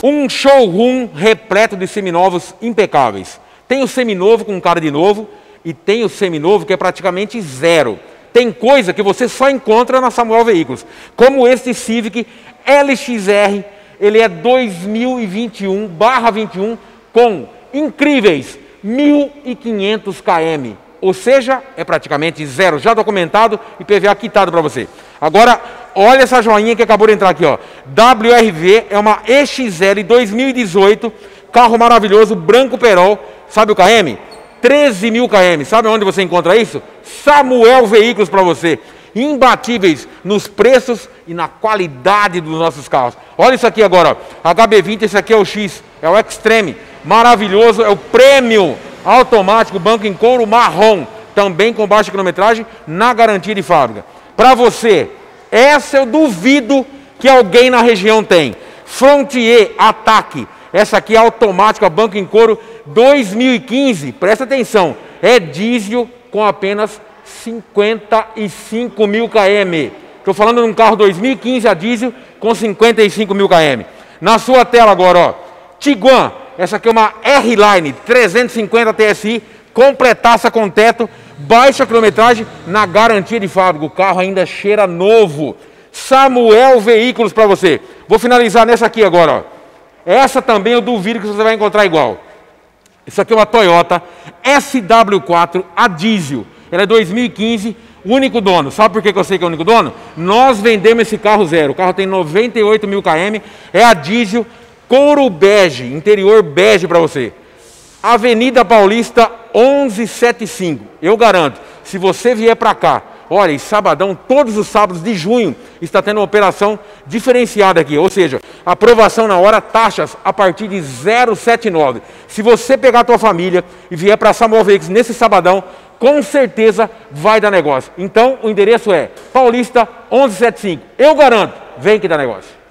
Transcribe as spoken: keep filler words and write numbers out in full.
Um showroom repleto de seminovos impecáveis. Tem o seminovo com cara de novo e tem o seminovo que é praticamente zero. Tem coisa que você só encontra na Samuel Veículos, como este Civic L X R, ele é dois mil e vinte e um barra vinte e um com incríveis mil e quinhentos quilômetros, ou seja, é praticamente zero, já documentado e I P V A quitado para você. Agora, olha essa joinha que acabou de entrar aqui, ó. W R V é uma E X L dois mil e dezoito, carro maravilhoso, branco perol, sabe o K M? treze mil quilômetros. Sabe onde você encontra isso? Samuel Veículos para você. Imbatíveis nos preços e na qualidade dos nossos carros. Olha isso aqui agora, ó. H B vinte, esse aqui é o X, é o Extreme, maravilhoso, é o Premium automático, banco em couro marrom, também com baixa quilometragem, na garantia de fábrica. Para você, essa eu duvido que alguém na região tem. Frontier Ataque, essa aqui é automática, banco em couro, dois mil e quinze, presta atenção, é diesel com apenas cinquenta e cinco mil quilômetros. Estou falando de um carro dois mil e quinze a diesel com cinquenta e cinco mil quilômetros. Na sua tela agora, ó, Tiguan, essa aqui é uma R-Line trezentos e cinquenta T S I, completaça com teto, baixa quilometragem na garantia de fábrica. O carro ainda cheira novo. Samuel Veículos para você. Vou finalizar nessa aqui agora, ó. Essa também eu duvido que você vai encontrar igual. Isso aqui é uma Toyota S W quatro a diesel. Ela é dois mil e quinze, único dono. Sabe por que eu sei que é o único dono? Nós vendemos esse carro zero. O carro tem noventa e oito mil quilômetros, é a diesel, couro bege, interior bege para você. Avenida Paulista onze setenta e cinco. Eu garanto, se você vier para cá, olha, e sabadão, todos os sábados de junho, está tendo uma operação diferenciada aqui. Ou seja, aprovação na hora, taxas a partir de zero vírgula setenta e nove. Se você pegar a tua família e vier para Samuel Veículos nesse sabadão, com certeza vai dar negócio. Então, o endereço é Paulista onze setenta e cinco. Eu garanto, vem que dá negócio.